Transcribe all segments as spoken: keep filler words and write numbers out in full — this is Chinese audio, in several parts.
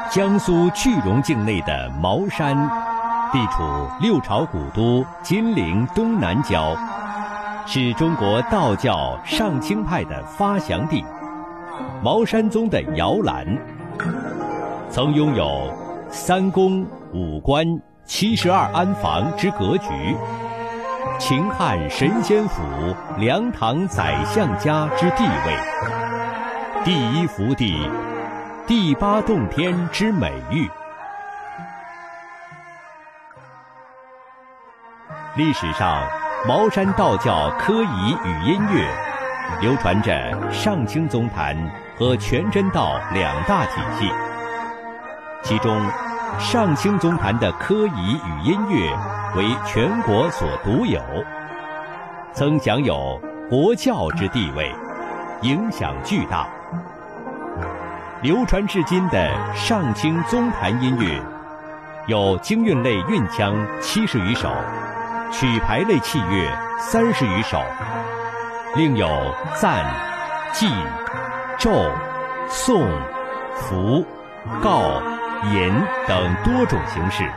江苏句容境内的茅山，地处六朝古都金陵东南郊，是中国道教上清派的发祥地。茅山宗的摇篮，曾拥有三宫五关七十二庵房之格局，秦汉神仙府梁唐宰相家之地位，第一福地、第八洞天之美誉。历史上，茅山道教科仪与音乐流传着上清宗坛和全真道两大体系，其中上清宗坛的科仪与音乐为全国所独有，曾享有国教之地位，影响巨大。流传至今的上清宗坛音乐，有京韵类韵腔七十余首，曲牌类器乐三十余首，另有赞、祭、咒、颂、符、告、吟等多种形式。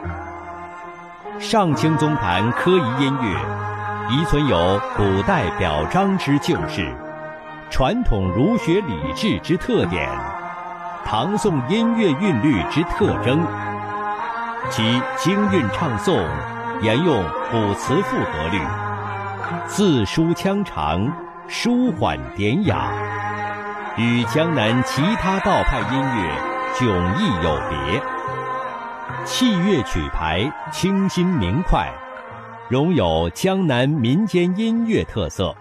上清宗坛科仪音乐遗存有古代表彰之旧事，传统儒学礼制之特点，唐宋音乐韵律之特征，其京韵唱诵沿用古词赋格律，字书腔长，舒缓典雅，与江南其他道派音乐迥异有别。器乐曲牌清新明快，融有江南民间音乐特色。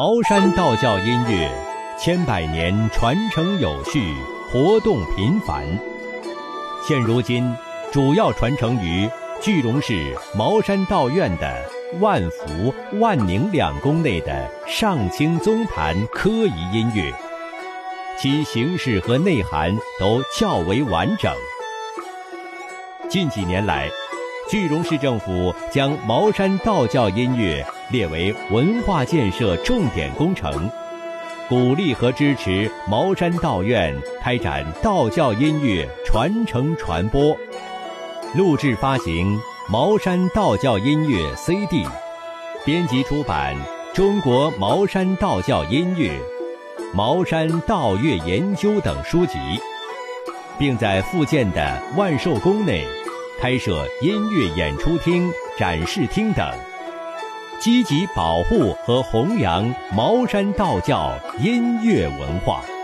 茅山道教音乐千百年传承有序，活动频繁。现如今，主要传承于句容市茅山道院的万福、万宁两宫内的上清宗坛科仪音乐，其形式和内涵都较为完整。近几年来，句容市政府将茅山道教音乐列为文化建设重点工程，鼓励和支持茅山道院开展道教音乐传承传播，录制发行茅山道教音乐 C D， 编辑出版《中国茅山道教音乐》《茅山道乐研究》等书籍，并在福建的万寿宫内开设音乐演出厅、展示厅等，积极保护和弘扬茅山道教音乐文化。